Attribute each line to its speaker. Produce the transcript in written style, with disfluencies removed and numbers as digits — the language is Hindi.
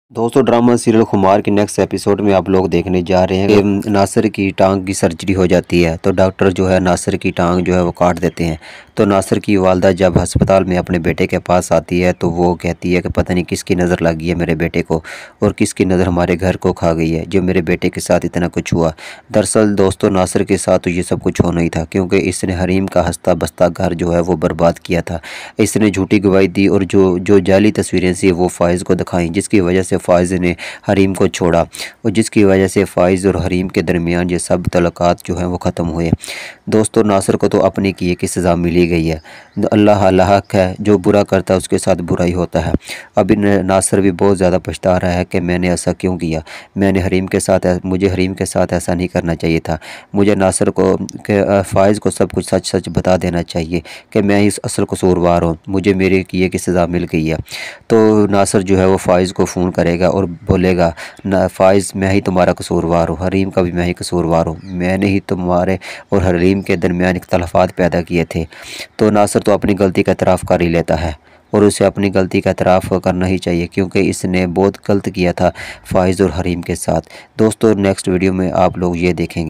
Speaker 1: दोस्तों ड्रामा सीरियल खुमार के नेक्स्ट एपिसोड में आप लोग देखने जा रहे हैं कि नासिर की टांग की सर्जरी हो जाती है। तो डॉक्टर जो है नासिर की टांग जो है वो काट देते हैं। तो नासिर की वालदा जब अस्पताल में अपने बेटे के पास आती है तो वो कहती है कि पता नहीं किसकी नज़र लग गई है मेरे बेटे को और किसकी नज़र हमारे घर को खा गई है जो मेरे बेटे के साथ इतना कुछ हुआ। दरअसल दोस्तों नासिर के साथ तो ये सब कुछ होना ही था, क्योंकि इसने हरीम का हंसता बसता घर जो है वो बर्बाद किया था। इसने झूठी गवाही दी और जो जाली तस्वीरें थी वो फ़ाइज़ को दिखाई, जिसकी वजह से फ़ाइज़ ने हरीम को छोड़ा और जिसकी वजह से फ़ाइज़ और हरीम के दरमियान ये सब तल्लुकात जो हैं वो ख़त्म हुए। दोस्तों नासिर को तो अपने किए की सज़ा मिली गई है। अल्लाह हक है, जो बुरा करता है उसके साथ बुरा ही होता है। अभी नासिर भी बहुत ज़्यादा पछता रहा है कि मैंने ऐसा क्यों किया। मुझे हरीम के साथ ऐसा नहीं करना चाहिए था। मुझे नासिर को फ़ाइज़ को सब कुछ सच सच बता देना चाहिए कि मैं इस असल कसूरवार हूँ, मुझे मेरे किए की सज़ा मिल गई है। तो नासिर जो है वो फ़ाइज़ को फ़ोन करेगा और बोलेगा ना फ़ाइज़ मैं ही तुम्हारा कसूरवार हूँ, हरीम का भी मैं ही कसूरवार हूँ, मैंने ही तुम्हारे और हरीम के दरमियान इख्तलाफात पैदा किए थे। तो नासिर तो अपनी गलती का एतराफ़ कर ही लेता है और उसे अपनी गलती का एतराफ़ करना ही चाहिए, क्योंकि इसने बहुत गलत किया था फ़ाइज़ और हरीम के साथ। दोस्तों नेक्स्ट वीडियो में आप लोग ये देखेंगे।